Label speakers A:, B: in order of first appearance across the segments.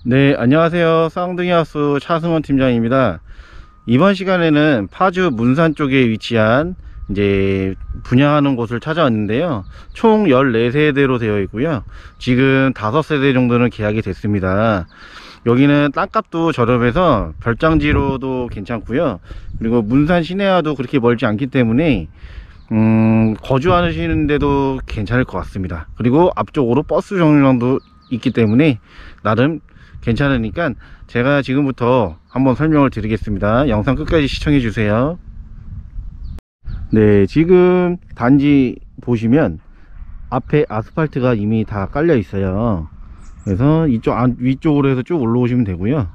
A: 네, 안녕하세요. 쌍둥이 하우스 차승원 팀장입니다. 이번 시간에는 파주 문산 쪽에 위치한 이제 분양하는 곳을 찾아왔는데요. 총 14세대로 되어 있고요. 지금 5세대 정도는 계약이 됐습니다. 여기는 땅값도 저렴해서 별장지로도 괜찮고요. 그리고 문산 시내와도 그렇게 멀지 않기 때문에 거주하시는데도 괜찮을 것 같습니다. 그리고 앞쪽으로 버스 정류장도 있기 때문에 나름 괜찮으니까 제가 지금부터 한번 설명을 드리겠습니다. 영상 끝까지 시청해 주세요. 네, 지금 단지 보시면 앞에 아스팔트가 이미 다 깔려 있어요. 그래서 이쪽 위쪽으로 해서 쭉 올라오시면 되고요.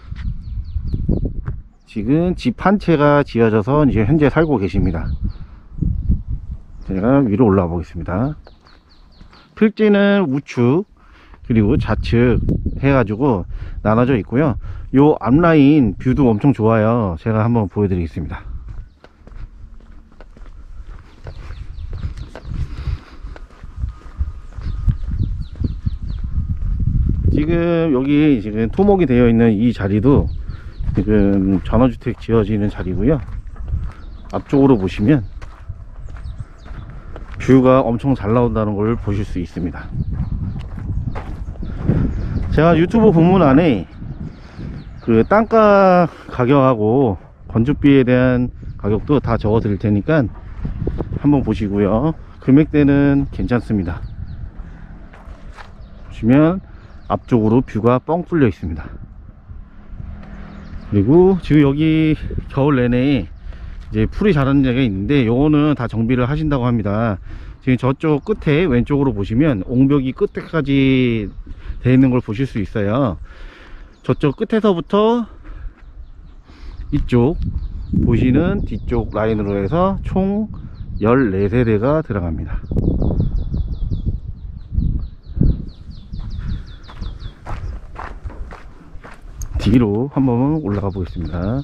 A: 지금 집 한 채가 지어져서 이제 현재 살고 계십니다. 제가 위로 올라가 보겠습니다. 필지는 우측 그리고 좌측 해가지고 나눠져 있고요. 요 앞라인 뷰도 엄청 좋아요. 제가 한번 보여드리겠습니다. 지금 여기 지금 토목이 되어 있는 이 자리도 지금 전원주택 지어지는 자리고요. 앞쪽으로 보시면 뷰가 엄청 잘 나온다는 걸 보실 수 있습니다. 제가 유튜브 본문 안에 그 땅가 가격하고 건축비에 대한 가격도 다 적어 드릴 테니까 한번 보시고요. 금액대는 괜찮습니다. 보시면 앞쪽으로 뷰가 뻥 뚫려 있습니다. 그리고 지금 여기 겨울 내내 이제 풀이 자라는 데가 있는데 요거는 다 정비를 하신다고 합니다. 지금 저쪽 끝에 왼쪽으로 보시면 옹벽이 끝에까지 되어 있는 걸 보실 수 있어요. 저쪽 끝에서부터 이쪽 보시는 뒤쪽 라인으로 해서 총 14세대가 들어갑니다. 뒤로 한번 올라가 보겠습니다.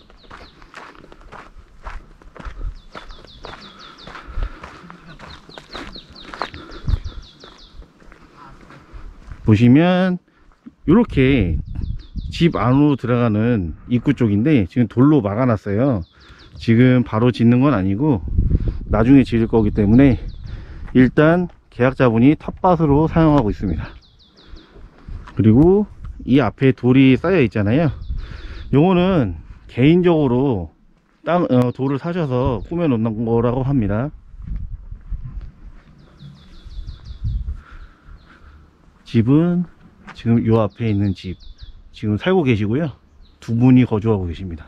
A: 보시면 이렇게 집 안으로 들어가는 입구 쪽인데 지금 돌로 막아 놨어요. 지금 바로 짓는 건 아니고 나중에 지을 거기 때문에 일단 계약자분이 텃밭으로 사용하고 있습니다. 그리고 이 앞에 돌이 쌓여 있잖아요. 요거는 개인적으로 돌을 사셔서 꾸며 놓는 거라고 합니다. 집은 지금 요 앞에 있는 집 지금 살고 계시고요. 두 분이 거주하고 계십니다.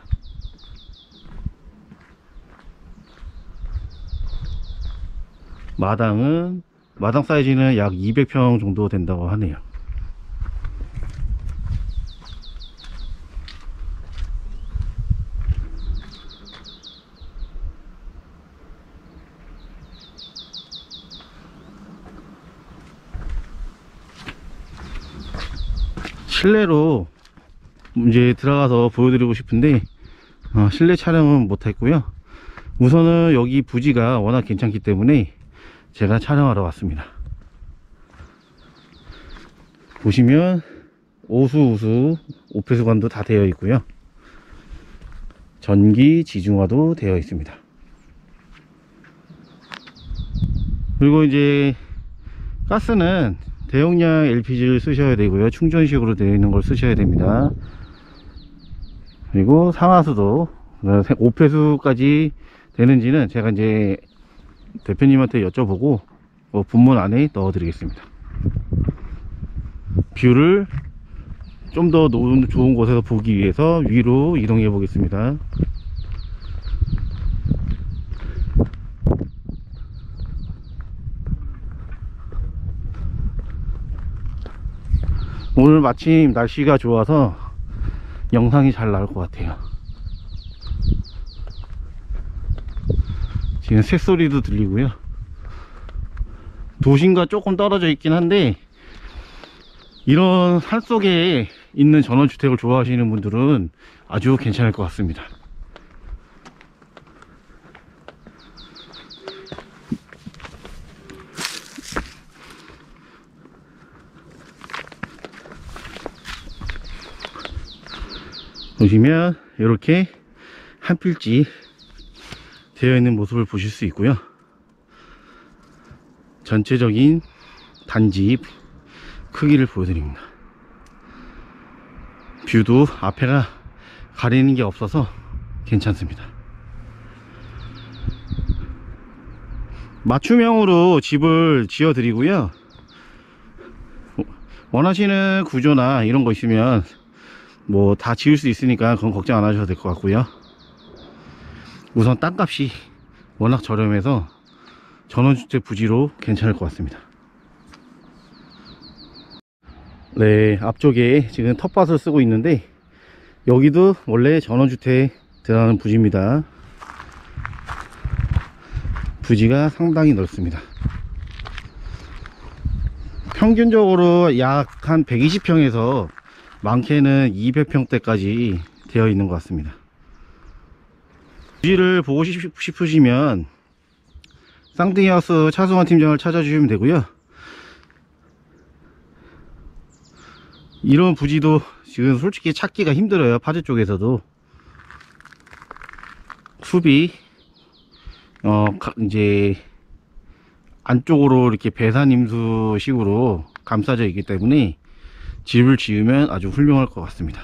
A: 마당 사이즈는 약 200평 정도 된다고 하네요. 실내로 이제 들어가서 보여드리고 싶은데 실내 촬영은 못했고요. 우선은 여기 부지가 워낙 괜찮기 때문에 제가 촬영하러 왔습니다. 보시면 오수우수 오폐수관도 다 되어 있고요. 전기 지중화도 되어 있습니다. 그리고 이제 가스는 대용량 LPG를 쓰셔야 되고요. 충전식으로 되어 있는 걸 쓰셔야 됩니다. 그리고 상하수도 오폐수까지 되는지는 제가 이제 대표님한테 여쭤보고 분문 안에 넣어 드리겠습니다. 뷰를 좀 더 좋은 곳에서 보기 위해서 위로 이동해 보겠습니다. 오늘 마침 날씨가 좋아서 영상이 잘 나올 것 같아요. 지금 새소리도 들리고요. 도심과 조금 떨어져 있긴 한데 이런 산속에 있는 전원주택을 좋아하시는 분들은 아주 괜찮을 것 같습니다. 보시면 이렇게 한 필지 되어 있는 모습을 보실 수 있고요. 전체적인 단지 크기를 보여드립니다. 뷰도 앞에가 가리는 게 없어서 괜찮습니다. 맞춤형으로 집을 지어 드리고요. 원하시는 구조나 이런 거 있으면 뭐 다 지을 수 있으니까 그건 걱정 안 하셔도 될 것 같고요. 우선 땅값이 워낙 저렴해서 전원주택 부지로 괜찮을 것 같습니다. 네, 앞쪽에 지금 텃밭을 쓰고 있는데 여기도 원래 전원주택 들어가는 부지입니다. 부지가 상당히 넓습니다. 평균적으로 약 한 120평에서 많게는 200평대까지 되어 있는 것 같습니다. 부지를 보고 싶으시면 쌍둥이하우스 차승원 팀장을 찾아주시면 되고요. 이런 부지도 지금 솔직히 찾기가 힘들어요. 파주 쪽에서도 숲이 이제 안쪽으로 이렇게 배산임수 식으로 감싸져 있기 때문에 집을 지으면 아주 훌륭할 것 같습니다.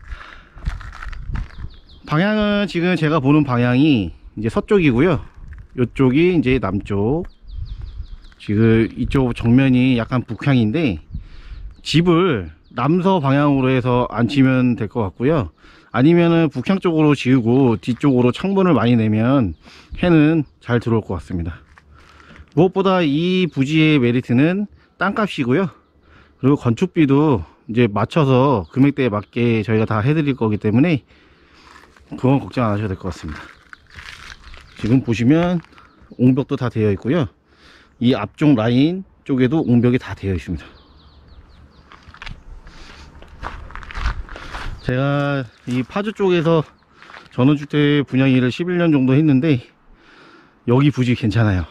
A: 방향은 지금 제가 보는 방향이 이제 서쪽이고요. 이쪽이 이제 남쪽. 지금 이쪽 정면이 약간 북향인데 집을 남서 방향으로 해서 안 치면 될 것 같고요. 아니면은 북향 쪽으로 지으고 뒤쪽으로 창문을 많이 내면 해는 잘 들어올 것 같습니다. 무엇보다 이 부지의 메리트는 땅값이고요. 그리고 건축비도 이제 맞춰서 금액대에 맞게 저희가 다 해드릴 거기 때문에 그건 걱정 안 하셔도 될 것 같습니다. 지금 보시면 옹벽도 다 되어 있고요. 이 앞쪽 라인 쪽에도 옹벽이 다 되어 있습니다. 제가 이 파주 쪽에서 전원주택 분양 일을 11년 정도 했는데 여기 부지 괜찮아요.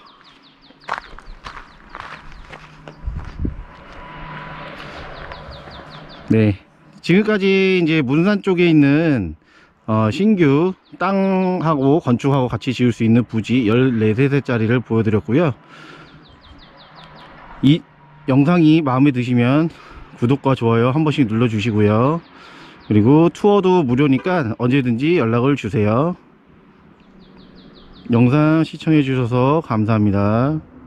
A: 네, 지금까지 이제 문산 쪽에 있는 신규 땅하고 건축하고 같이 지을 수 있는 부지 14세대짜리를 보여드렸고요. 이 영상이 마음에 드시면 구독과 좋아요 한 번씩 눌러 주시고요. 그리고 투어도 무료니까 언제든지 연락을 주세요. 영상 시청해 주셔서 감사합니다.